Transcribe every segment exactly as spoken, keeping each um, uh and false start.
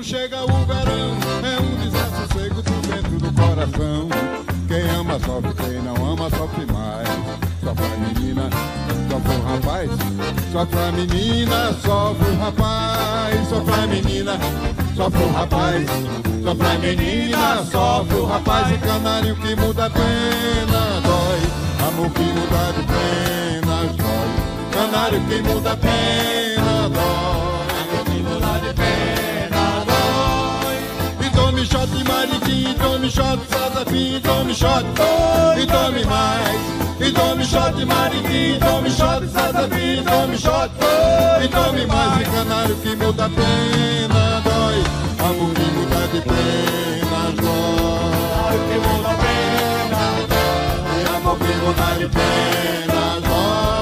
chega o verão, é um desassossego dentro do coração. Quem ama sofre, quem não ama sofre mais. Sofre a menina, sofre o rapaz. Sofre a menina, sofre o rapaz. Sofre a menina, sofre o rapaz. Sofre a menina, sofre o rapaz. E canário que muda a pena dói. Amor que muda de penas dói. Canário que muda a pena dói. Amor que muda de pena dói. E tome shot mariquinho, tome shot Sadafim, tome shot, e tome mais. E tome shot mariquinho, tome shot Sadafim, tome shot, e tome mais. E canário que muda a pena dói. Amor que muda de penas dói. Amor que muda a pena dói. Amor que muda de penas dói.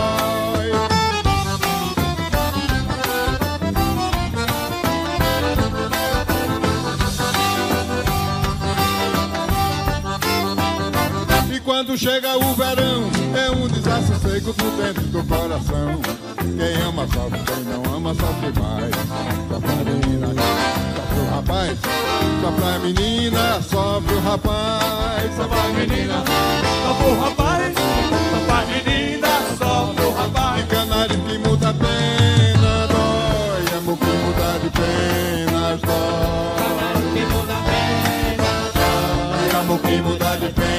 Quando chega o verão, é um desassossego por dentro do coração. Quem ama sofre, quem não ama sofre mais. Sofre a menina, sofre o rapaz. Sofre a menina, sofre o rapaz. Sofre a menina, sofre o rapaz. Sofre a menina, sofre o rapaz. E canário que muda a pena dói. Amor que muda de penas dói. Canário que muda a pena dói. Amor que muda de penas.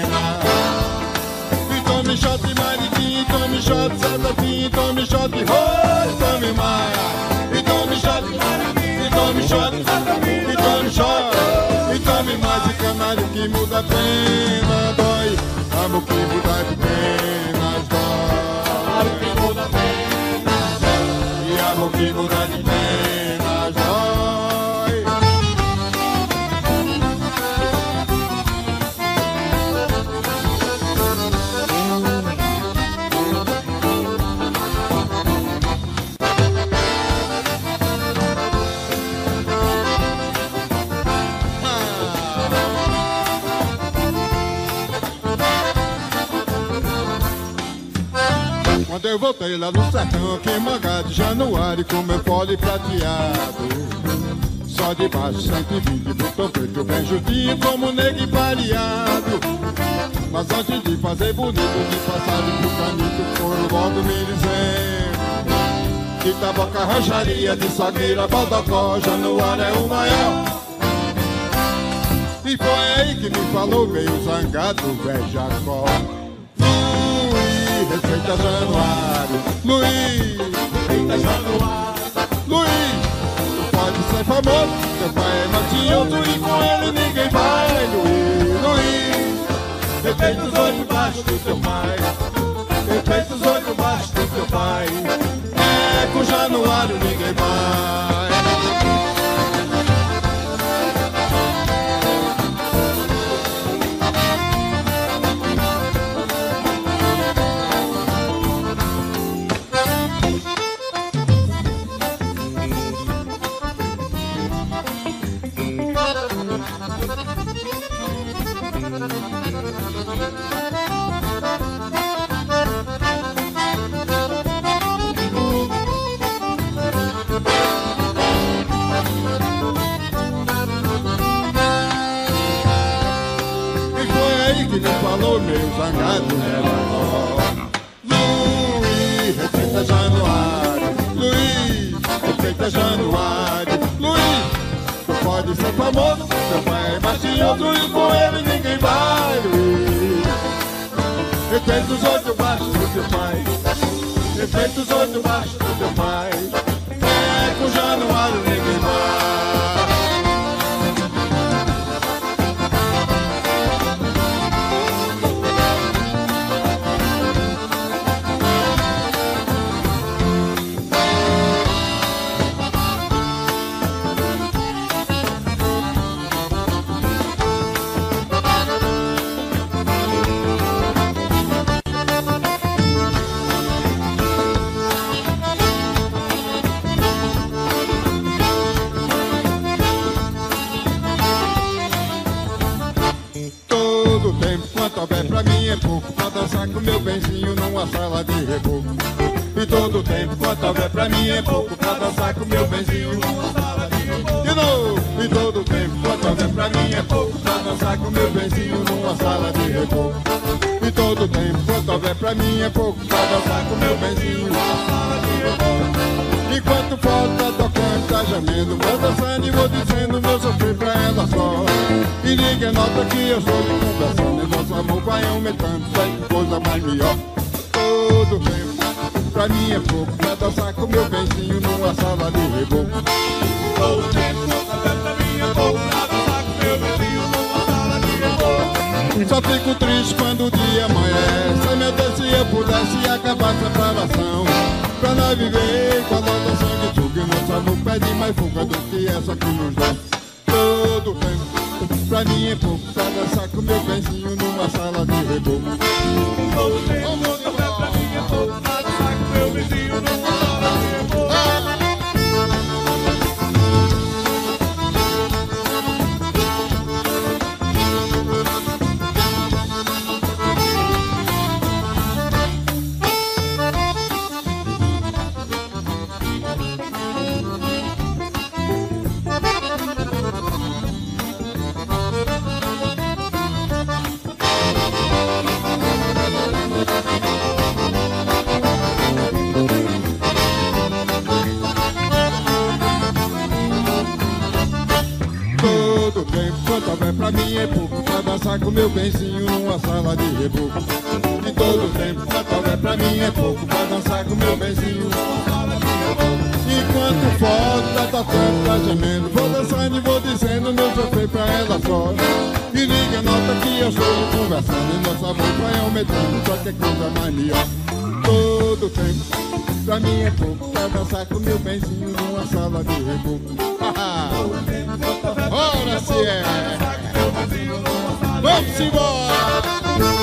Tome shot mariquinho, tome shot Sadafim, tome shot, oi, tome mais. E tome shot mariquinho, e tome shot Sadafim, e tome shot, e tome mais. E canário que muda a pena dói. Amor que muda de penas dói. Amor que muda a pena dói. E amor que muda de penas dói. Quando eu voltei lá no sertão, aqui em Mangá de Januário, com meu fole prateado, só de baixo cento e vinte, botão preto bem juntinho, como negro pareado. Mas antes de fazer bonito, de passar pro canito, foram logo me dizendo que taboca rancharia de Sagueira, Baldocó, Januário é o maior. E foi aí que me falou, meio zangado, velho Jacó. Respeita Januário, Luiz, respeita Januário, Luiz, tu pode ser famoso, teu pai é mafioso e com ele ninguém vai, Luiz, Luiz, respeita os oito baixos do teu pai, respeita os oito baixos do teu pai, é com Januário ninguém vai. Falou meu zangado, era Luiz, respeita Januário, Luiz, respeita Januário, Luiz, tu pode ser famoso, teu pai é mafioso e com ele ninguém vai, Luiz. Respeita os oito baixos do teu pai, respeita os oito baixos do teu pai, é com Januário ninguém vai. Pra mim é pouco, pra dançar com meu benzinho numa sala de reboco. E todo tempo quanto houver pra mim é pouco, pra dançar com meu benzinho numa sala de reboco. E todo tempo quanto houver pra mim é pouco pra dançar com meu benzinho numa sala de reboco. E todo tempo quanto houver pra mim é pouco pra dançar com meu benzinho numa sala de reboco. Enquanto falta tocando, tá gemendo, vou dançando e vou dizendo meu sofrer pra ela só. E ninguém nota que eu estou lhe conversando, e nosso amor vai aumentando, sai coisa mais melhor. Todo tempo pra mim é pouco pra dançar com meu benzinho numa sala de reboco. Todo tempo pra mim é pouco pra dançar com meu benzinho numa sala de reboco. Só fico triste quando o dia amanhece, meu Deus, se eu pudesse acabar a separação, pra nós viver com a nota sanguessuga, nosso amor pede mais fuga do que essa que nos dá. Todo tempo pra mim é pouco pra dançar com meu benzinho numa sala de reboco. Todo tempo pra mim é pouco pra dançar com meu benzinho numa sala de reboco. Pra mim é pouco pra dançar com meu benzinho numa sala de reboco. E todo tempo quanto houver pra mim é pouco pra dançar com meu benzinho numa sala de reboco. Enquanto falta tá tocando, tá gemendo, vou dançando e vou dizendo meu sofrer pra ela só. E ninguém nota que eu estou conversando e nosso amor vai aumentando, só que é coisa mais melhor. Todo tempo pra mim é pouco pra dançar com meu benzinho numa sala de reboco. Ora se é! Vamos embora!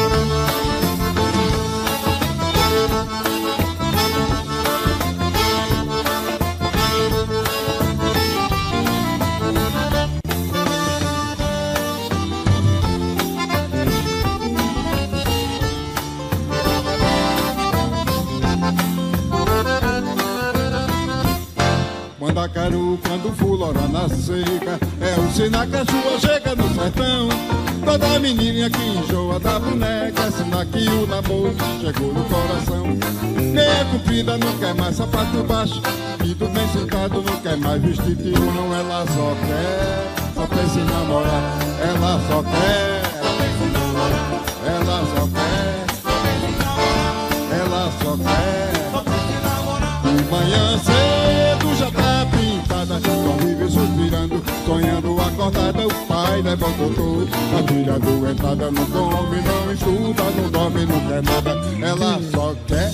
Mandacaru, quando fulora na seca, é o sinal que a chuva chega no sertão. Toda menina que enjoa da boneca, é sinal que o namoro chegou no coração. Meia comprida não quer mais sapato baixo, e do bem sentado não quer mais vestido. Não, ela só quer, só pensa em namorar. Ela só quer, ela só quer, ela só quer. De manhã cedo já tá pintada, só vive suspirando, sonhando acordada. O pai levantou todo, a filha doentada não come, não estuda, não dorme, não quer nada. Ela só quer,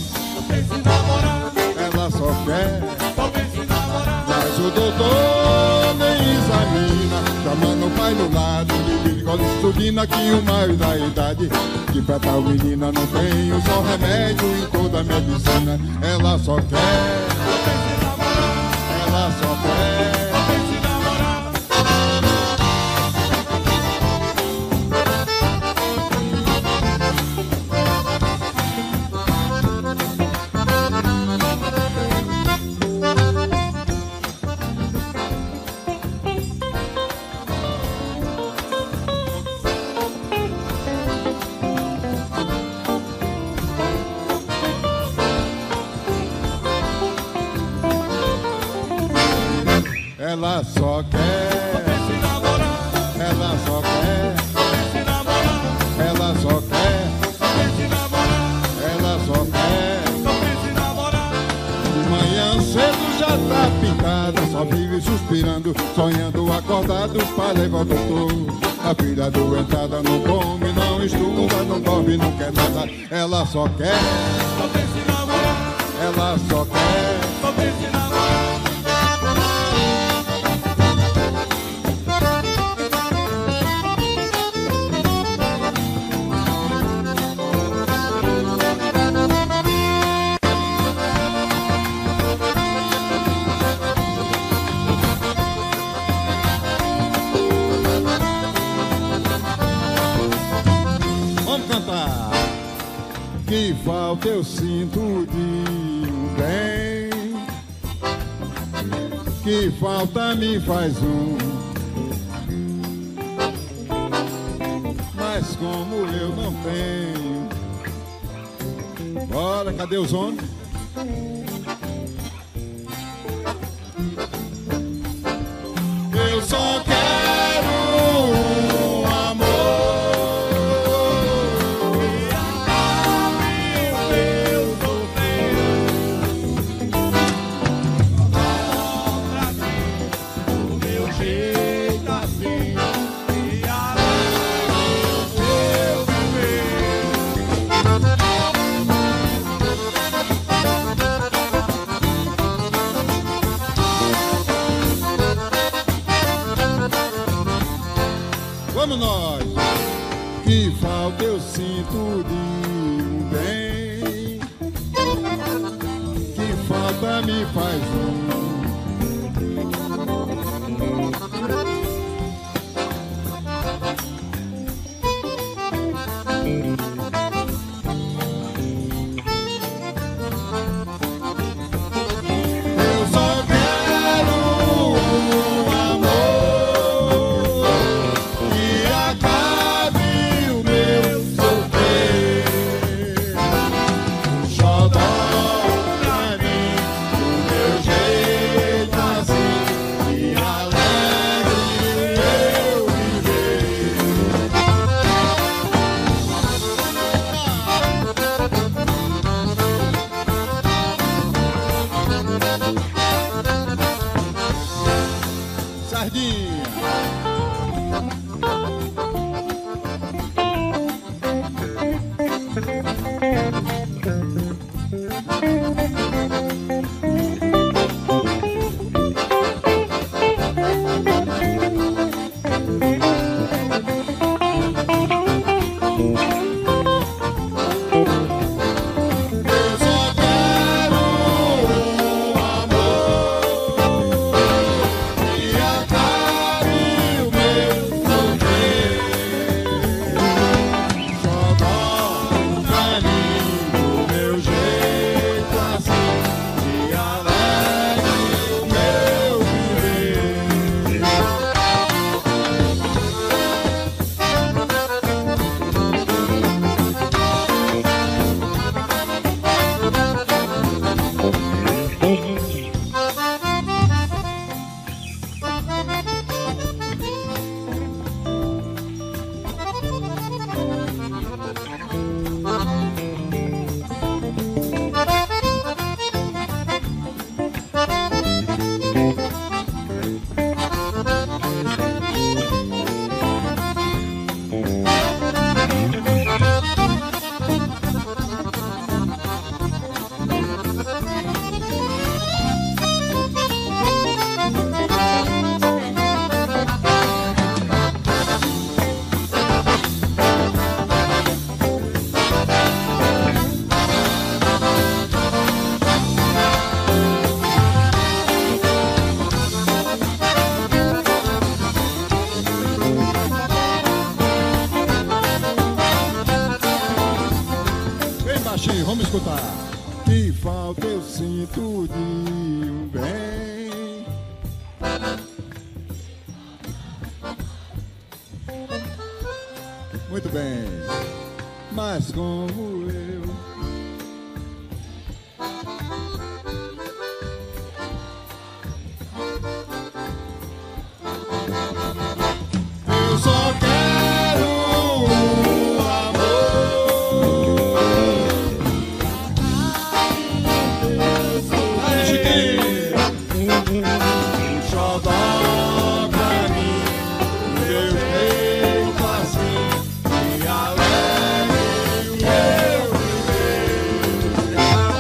ela só quer, mas o doutor nem examina, chamando o pai do lado, de colestudina, que o maior da idade, que pra tal menina não tem um só remédio em toda a medicina. Ela só quer, ela só quer. Ela só quer, ela só quer, ela só quer, ela só quer. De manhã cedo já tá pintada, só vive suspirando, sonhando acordado para levar o doutor. A filha doentada não come, não estuda, não dorme, não quer nada. Ela só quer, ela só quer. Que falta eu sinto de um bem, que falta me faz um. Mas como eu não tenho. Bora, cadê os homens? Eu só quero um amor que acabe o meu sofrer. Pra mim, o meu jeito assim, e alegre o meu viver. Vamos nós! Que falta eu sinto de um bem, que falta me faz um. Eu só quero um amor que acabe o meu sofrer. Um xodó pra mim, do meu jeito assim, que alegre o meu viver. Sardinha! Eu só quero um amor que acabe o meu sofrer. Xodó pra mim, do meu jeito assim, que alegre o meu viver. Bem baixinho, vamos escutar. Que falta eu sinto de um bem, muito bem, mas como eu eu só quero um amor. Aí, Chiquinho! Um xodó pra mim, do meu jeito assim, que alegre o meu viver.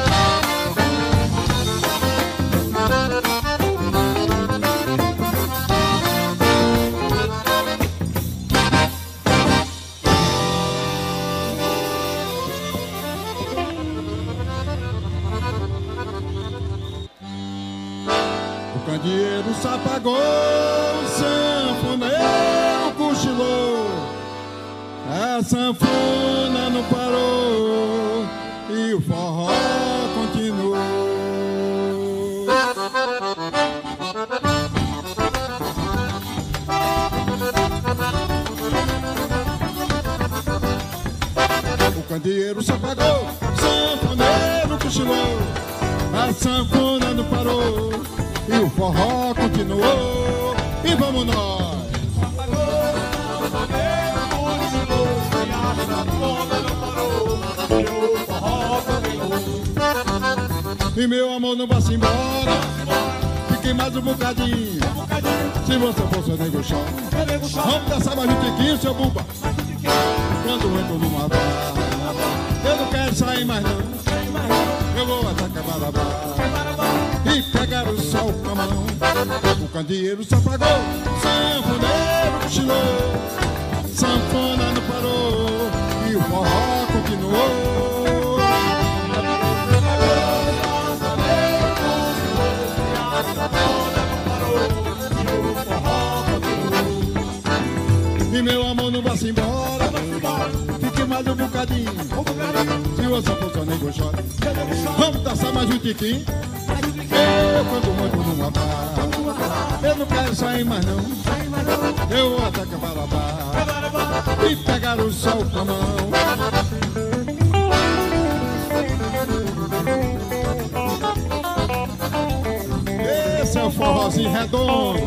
O candeeiro se apagou, o sanfoneiro cochilou, a sanfona não parou e o forró continuou. candeeiro se apagou, sanfoneiro cochilou, a sanfona não parou e o forró continuou. E vamos nós. E meu amor não vai-se embora, fique mais um bocadinho. Se você for seu nego chão, vamos dançar mais um tiquinho, seu buba. Quando eu entro numa barra, eu não quero sair mais não. Eu vou até Cabarabá e pegar o sol com a mão. O candeeiro se apagou, sanfoneiro cochilou, sanfona não parou e o forró continuou. E meu amor não vai-se embora, fique mais um bocadinho. Se você for só nego chora, vamos dançar mais um tiquinho. Eu quando muito numa barra, eu não quero sair mais não. Eu vou até Cabarabá e pegar o sol com a mão. Esse é o forrozinho redondo.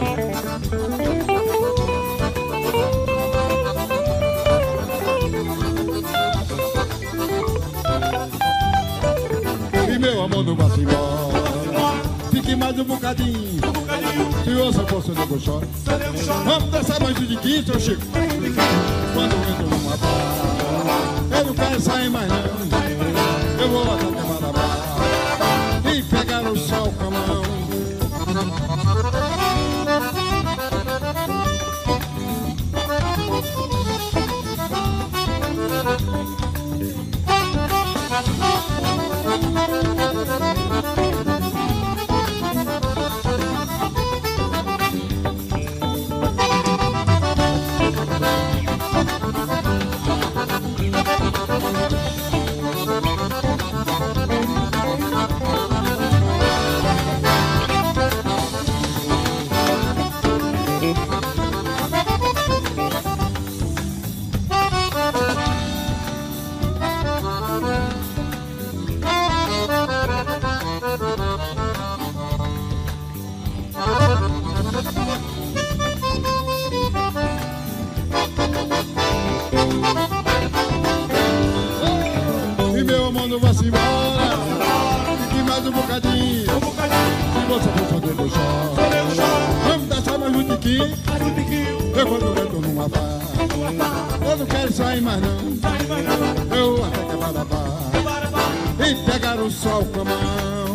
E meu amor não vai-se embora, fique mais um bocadinho. Se você for seu nego chora, vamos dançar mais um tiquinho, seu Chico. Quando eu entro numa barra, eu não quero sair mais não. Eu vou até Cabarabá e pegar o sol com a mão. E meu amor não vai-se embora, fique mais um bocadinho. Se você for só nego chora, vamos dançar mais um tiquinho. Eu quando entro numa barra, eu não quero sair mais não. Eu vou até Cabarabá e pegar o sol com a mão.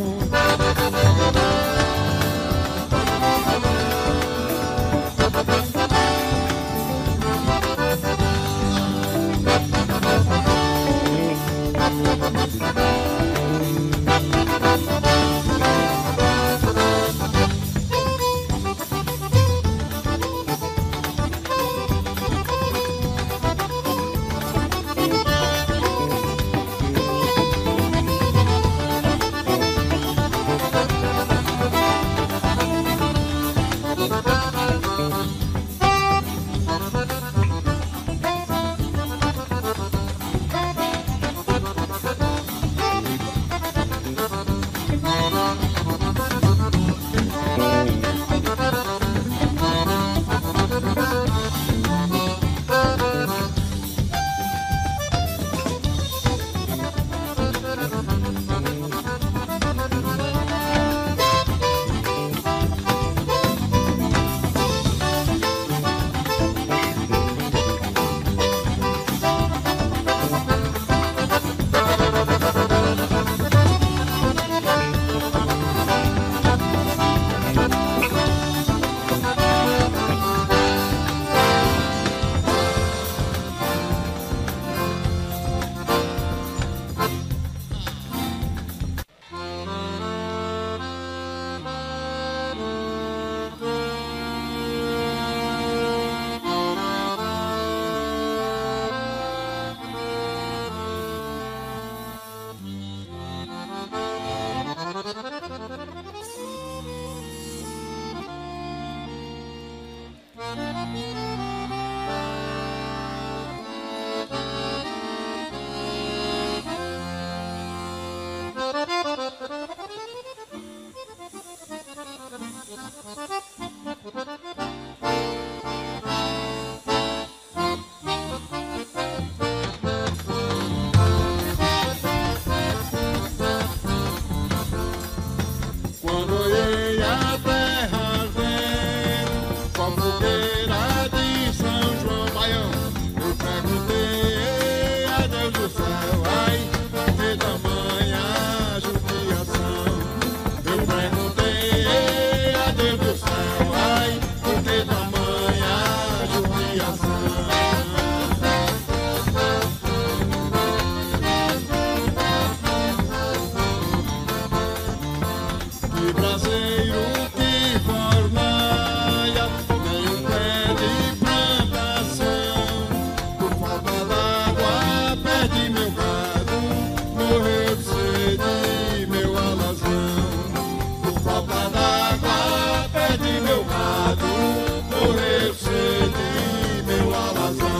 braseiro que fornaia, nem um pé de plantação. Por falta d'água perdi meu gado, morreu de sede meu alazão. Por falta d'água perdi meu gado, morreu de sede meu alazão.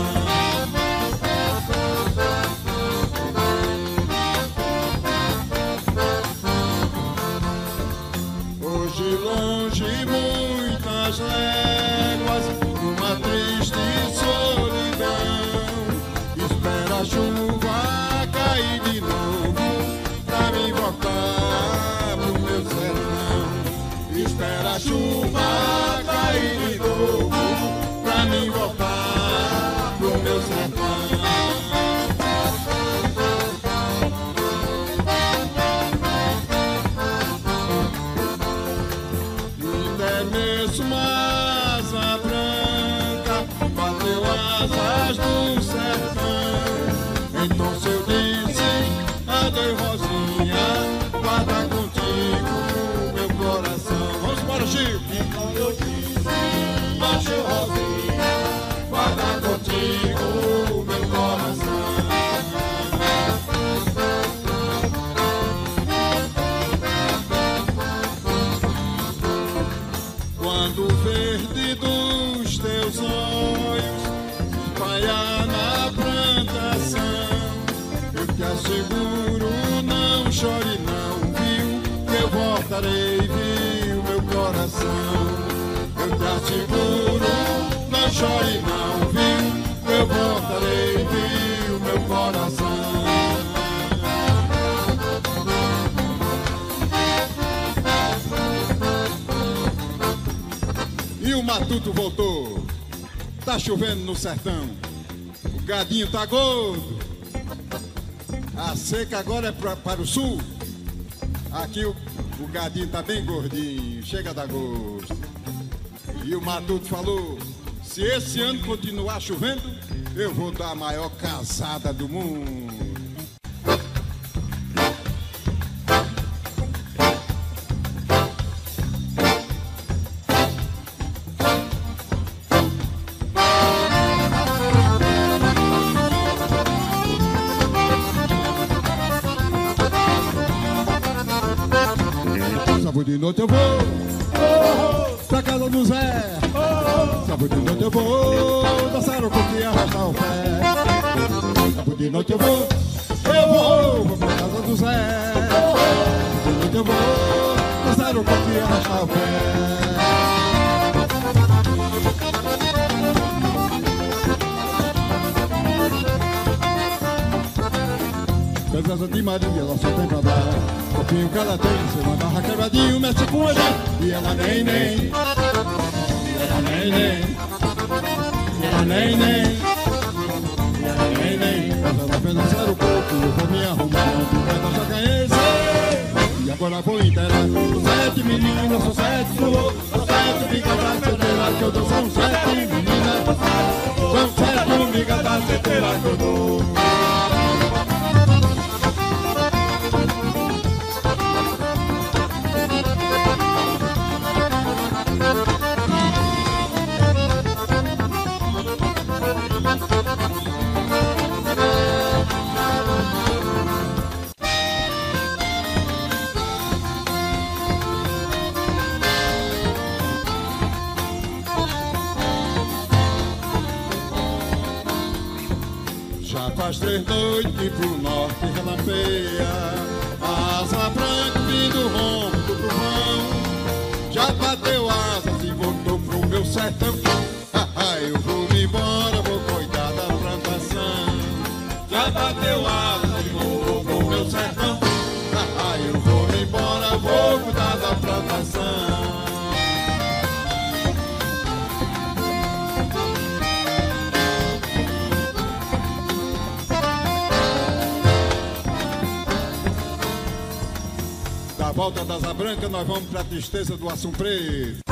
Hoje longe muitas léguas, numa triste solidão, espera a chuva cair de novo pra me voltar pro meu sertão. Espera a chuva cair de novo pra me voltar pro meu sertão. Mesmo a asa branca bateu asas do sertão. Então se eu disse adeus Rosinha, guarda contigo meu coração. Vamos embora, Chico. Então eu disse macho Rosinha, guarda contigo meu coração. Quando o verde dos teus olhos se espalhar na plantação, eu te asseguro, não chore não, viu? Que eu voltarei, viu, meu coração. Eu te asseguro, não chore não, viu? Que eu voltarei, viu, meu coração. E o matuto voltou, tá chovendo no sertão, o gadinho tá gordo, a seca agora é pra, para o sul, aqui o, o gadinho tá bem gordinho, chega a dar gosto. E o matuto falou, se esse ano continuar chovendo, eu vou dar a maior casada do mundo. Sábado de noite eu vou oh, pra casa do Zé. Oh, sábado de noite eu vou dançar o coco e arrastar o pé. Sábado de noite eu vou, eu vou, vou pra casa do Zé. Sábado de noite eu vou dançar o coco e arrastar o pé. Presença de Maria, ela só tem pra dar. Copinho que ela tem, você manda a quebradinho, mexe com a gente. E ela nem, nem. E ela nem, nem. E ela nem, nem. E ela nem, nem. Mas ela fez dançar o corpo, eu vou me arrumar. Eu já ganhei, sei. E agora vou inteirar. São sete meninas, são sete flor. São sete migas da ceteira que eu dou. São sete meninas, são sete migas da ceteira que eu dou. Já faz três noites que pro norte relampeia, a asa branca vindo rombo do trovão. Já bateu asas e voltou pro meu sertão. Eu vou me embora, vou cuidar da plantação. Já bateu asas e voltou pro meu sertão. Eu vou me embora, vou cuidar da plantação. Da volta da Asa Branca, nós vamos pra tristeza do Assum Preto.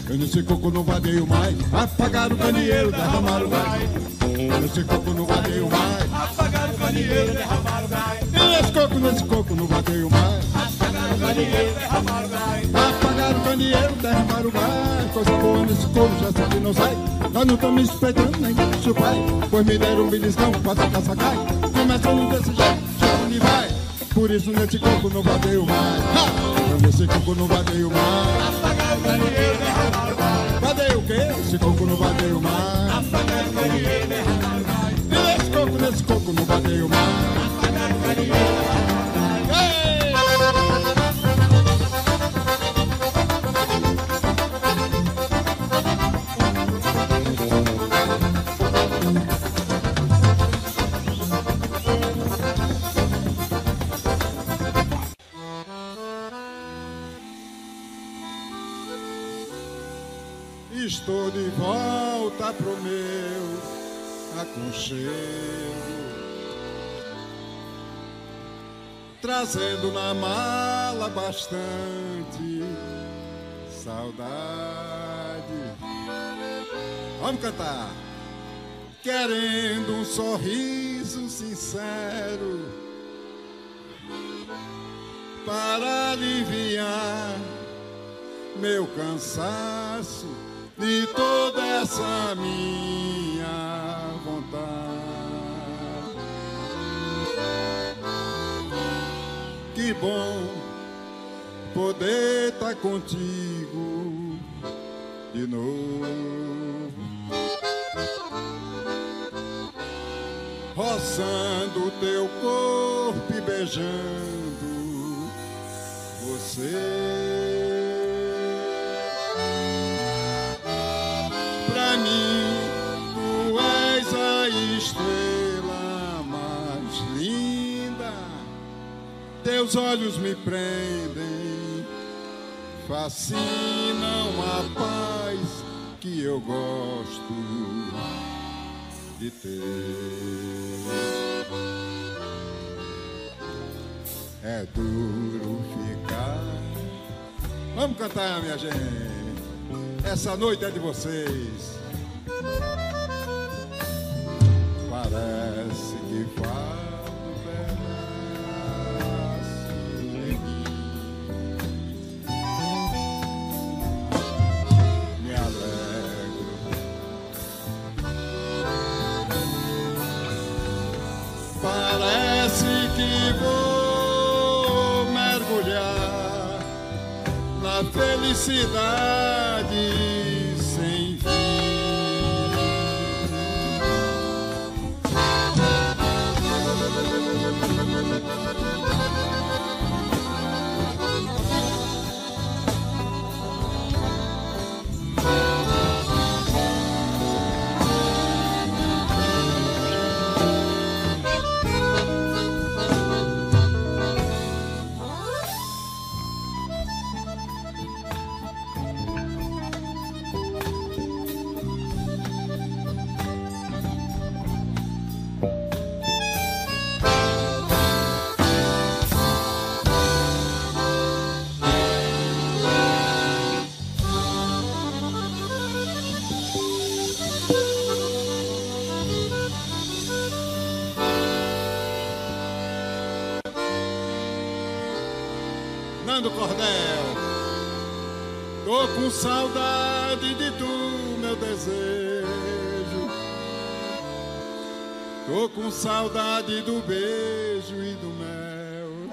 Eu nesse coco não vadeio mais. Apagaram o candeeiro, derramaram o gás. Eu nesse coco não vadeio mais. Apagaram o candeeiro, derramaram o gás. E nesse coco, nesse coco não vadeio mais. Apagaram o candeeiro, derramaram o gás. Apagaram o candeeiro, derramaram o gás. Coisa boa nesse coco, já sei que não sai. Nós não estamos esperando nem deixa o pai. Pois me deram um beliscão, passa caça cai. Começando desse jeito, já onde vai. Por isso nesse coco não vadeio mais. Eu nesse coco não vadeio mais. Apagaram o candeeiro, derramaram o gás. Vadeio o quê? Esse coco não vadeio mais. Apagaram o candeeiro, derramaram o gás. E nesse coco, nesse coco não vadeio mais. Apagaram o candeeiro, derramaram o gás. Estou de volta pro meu aconchego, trazendo na mala bastante saudade. Vamos cantar. Querendo um sorriso sincero para aliviar meu cansaço de toda essa minha vontade. Que bom poder estar contigo de novo, roçando o teu corpo e beijando você. Pra mim, tu és a estrela mais linda. Teus olhos me prendem, fascinam a paz que eu gosto de ter. É duro ficar. Vamos cantar, minha gente. Essa noite é de vocês. Parece que faz um pedaço de mim. Me alegro. Parece que vou mergulhar na felicidade sem fim. Nando Cordel, tô com saudade de tu, meu desejo. Tô com saudade do beijo e do mel,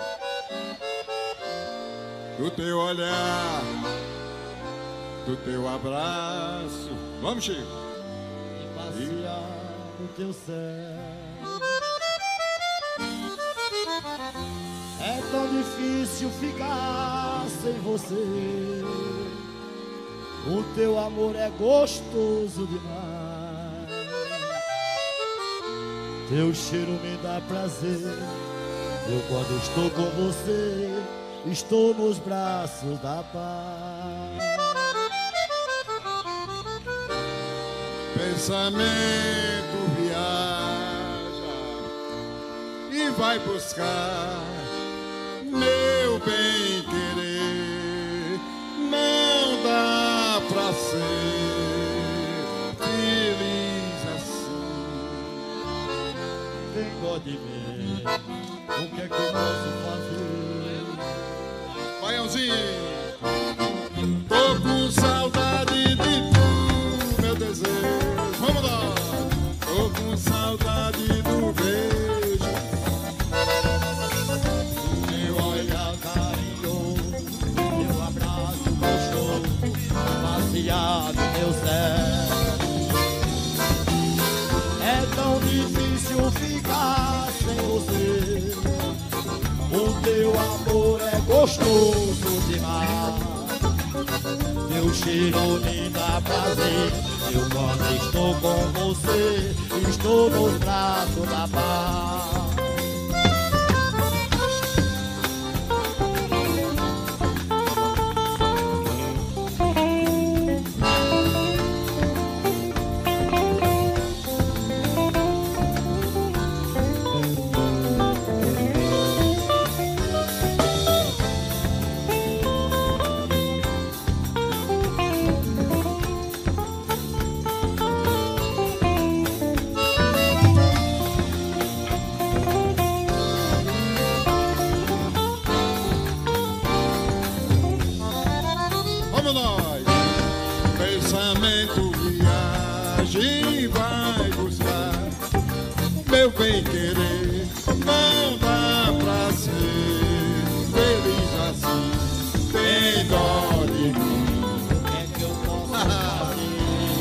do teu olhar, do teu abraço. Vamos, Chico. E passear no teu céu. É tão difícil ficar sem você. O teu amor é gostoso demais. Teu cheiro me dá prazer. Eu quando estou com você, estou nos braços da paz. Pensamento viaja e vai buscar meu bem querer. Não dá pra ser feliz assim. Quem gosta de mim, o que é que eu posso fazer? Baiãozinho, tô com saudade de tu, meu desejo. Vamos lá! Tô com saudade do beijo, Meu olhar carinhoso, meu abraço gostoso, passeado meu céu. É tão difícil ficar sem você, o teu amor é gostoso demais. Teu cheiro me dá prazer, eu quando estou com você, estou nos braços da paz. vamos nós! Pensamento viagem vai buscar meu bem querer, não dá pra ser feliz assim, tem dó de mim. O que é que eu posso fazer?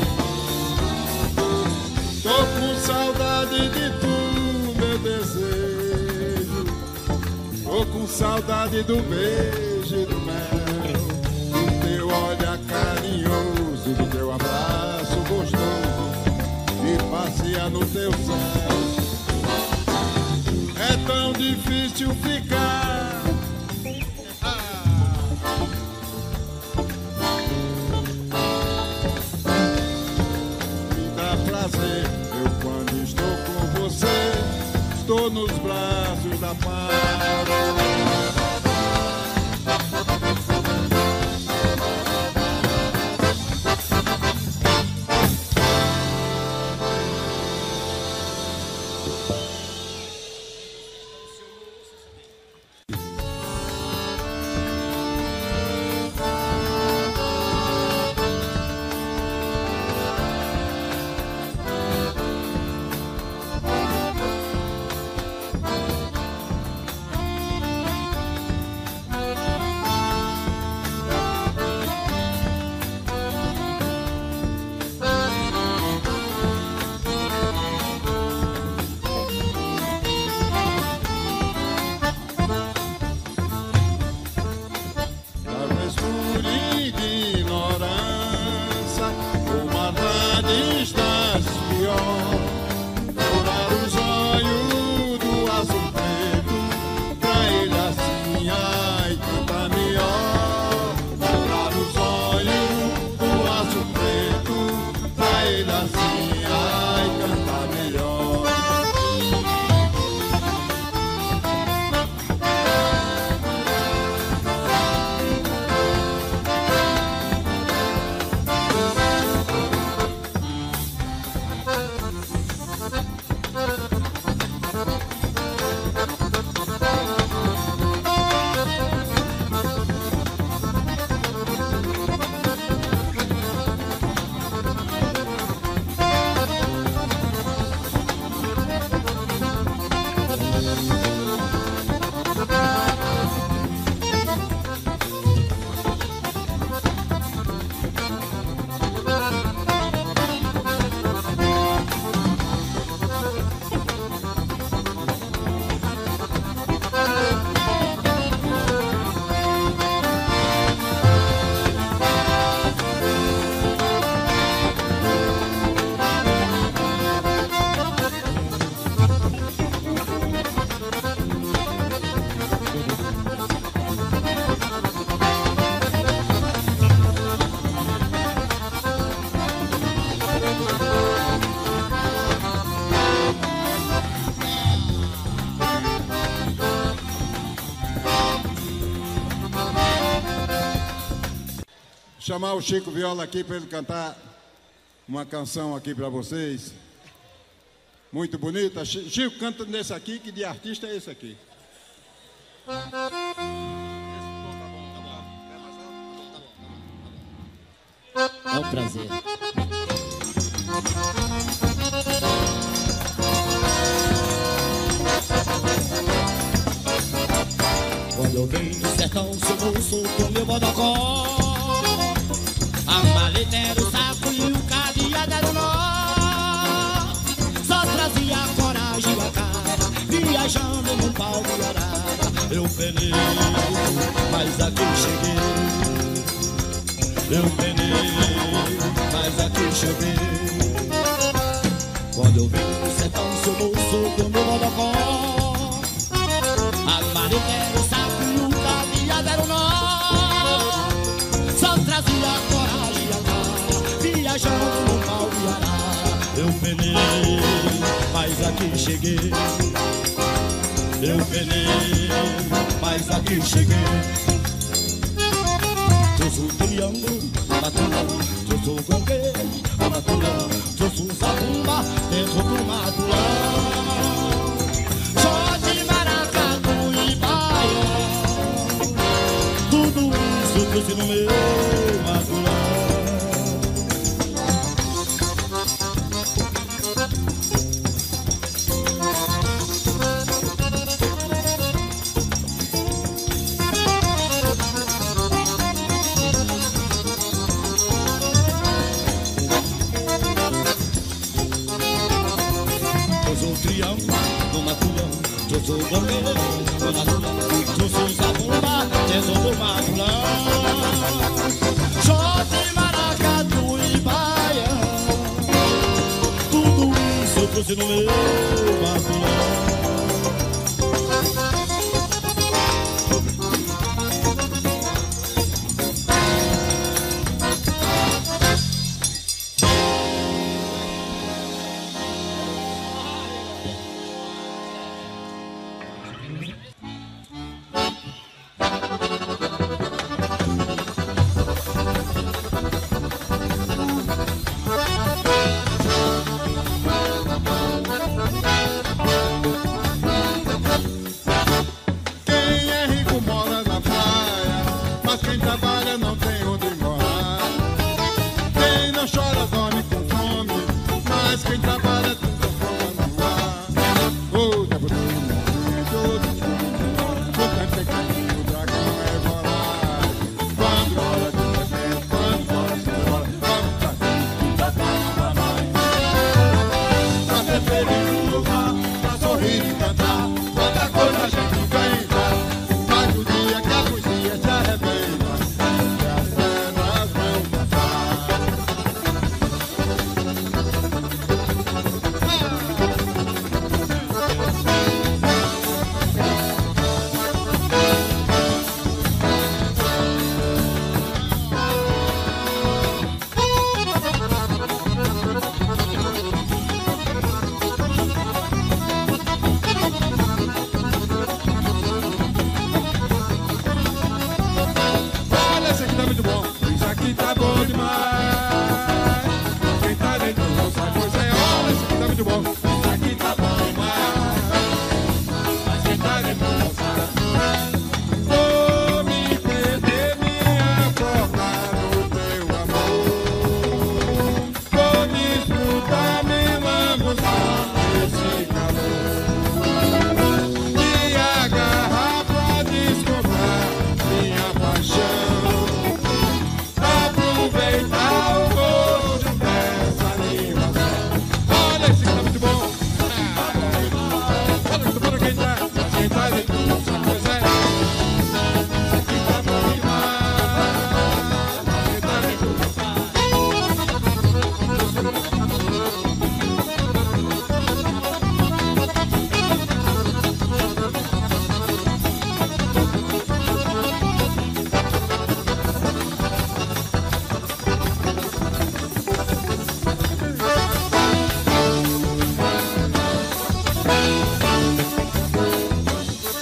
Tô com saudade de tu, meu desejo. Tô com saudade do beijo e do mel, do teu olhar carinhoso, do teu abraço gostoso e passear no teu céu. É tão difícil ficar. Ah. Me dá prazer, eu quando estou com você, estou nos braços da paz. chamar o Chico Viola aqui para ele cantar uma canção aqui para vocês. Muito bonita. Chico, canta nesse aqui, que de artista é esse aqui. É um prazer. Quando eu venho do sertão, sou moço com meu bodocó. A maleta era o saco e o cadeado era o nó. Só trazia a coragem e a cara, viajando num pau de arara. Eu penei, mas aqui cheguei. Eu penei, mas aqui cheguei. Quando eu venho do sertão, sou moço com meu bodocó. A maleta era o saco e o cadeado era o nó. Só trazia a coragem e a cara, viajando no pau de arara. Eu penei, mas aqui cheguei. Eu penei, mas aqui cheguei. Eu sou triângulo, matulão, eu sou gongue, matulão, eu sou zabumba, dentro do matulão. Só de maracatu e baião, tudo isso eu trouxe no meu matulão. Eu sou bombeiro, no matulão, eu sou zabumba, dentro do matulão. Jote, maracatu e baião, tudo isso eu trouxe no meu matulão.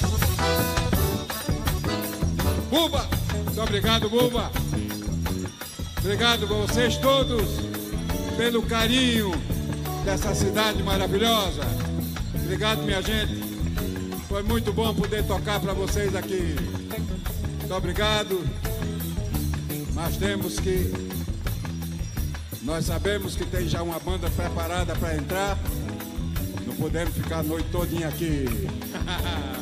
Buba! Muito obrigado, Buba! Obrigado a vocês todos pelo carinho dessa cidade maravilhosa. Obrigado, minha gente. Foi muito bom poder tocar para vocês aqui. Muito obrigado. Mas temos que... Nós sabemos que tem já uma banda preparada para entrar. Não podemos ficar a noite todinha aqui.